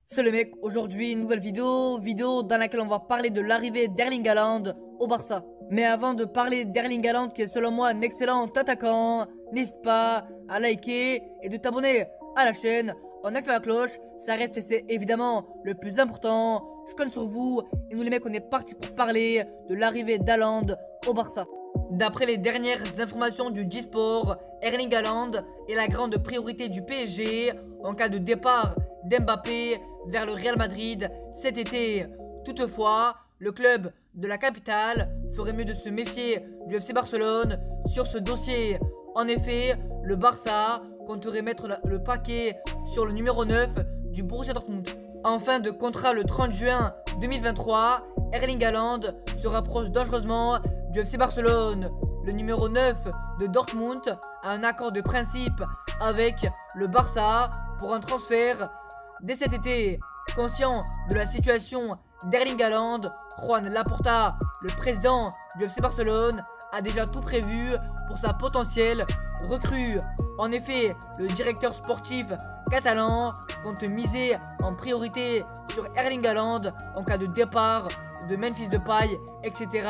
Salut les mecs, aujourd'hui une nouvelle vidéo dans laquelle on va parler de l'arrivée d'Erling Haaland au Barça. Mais avant de parler d'Erling Haaland qui est selon moi un excellent attaquant, n'hésite pas à liker et de t'abonner à la chaîne en activant la cloche, ça reste et c'est évidemment le plus important. Je compte sur vous et nous les mecs on est parti pour parler de l'arrivée d'Haaland au Barça. D'après les dernières informations du Disport, Erling Haaland est la grande priorité du PSG en cas de départ d'Mbappé vers le Real Madrid cet été. Toutefois, le club de la capitale ferait mieux de se méfier du FC Barcelone sur ce dossier. En effet, le Barça compterait mettre le paquet sur le numéro 9 du Borussia Dortmund. En fin de contrat le 30 juin 2023, Erling Haaland se rapproche dangereusement du FC Barcelone. Le numéro 9 de Dortmund a un accord de principe avec le Barça pour un transfert dès cet été. Conscient de la situation d'Erling Haaland, Juan Laporta, le président du FC Barcelone, a déjà tout prévu pour sa potentielle recrue. En effet, le directeur sportif catalan compte miser en priorité sur Erling Haaland en cas de départ de Memphis Depay, etc.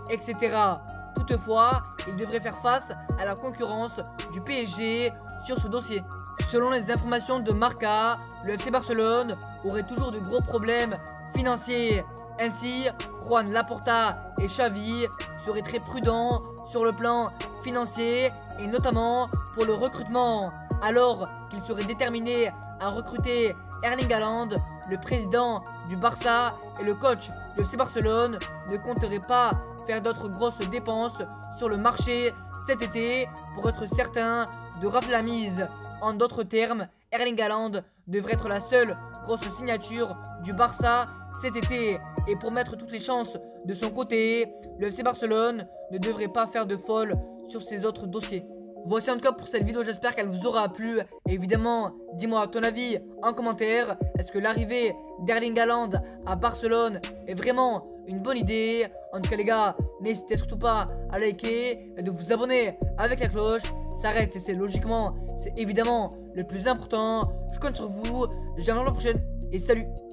Toutefois, il devrait faire face à la concurrence du PSG sur ce dossier. Selon les informations de Marca, le FC Barcelone aurait toujours de gros problèmes financiers. Ainsi, Juan Laporta et Xavi seraient très prudents sur le plan financier et notamment pour le recrutement. Alors qu'ils seraient déterminés à recruter Erling Haaland, le président du Barça et le coach du FC Barcelone ne compteraient pas faire d'autres grosses dépenses sur le marché cet été pour être certain de rafler la mise. En d'autres termes, Erling Haaland devrait être la seule grosse signature du Barça cet été. Et pour mettre toutes les chances de son côté, le FC Barcelone ne devrait pas faire de folle sur ses autres dossiers. Voici en tout cas pour cette vidéo, j'espère qu'elle vous aura plu. Et évidemment, dis-moi ton avis en commentaire. Est-ce que l'arrivée d'Erling Haaland à Barcelone est vraiment une bonne idée? En tout cas les gars, n'hésitez surtout pas à liker et de vous abonner avec la cloche. Ça reste et c'est logiquement, c'est évidemment le plus important. Je compte sur vous, je vous dis à la prochaine et salut.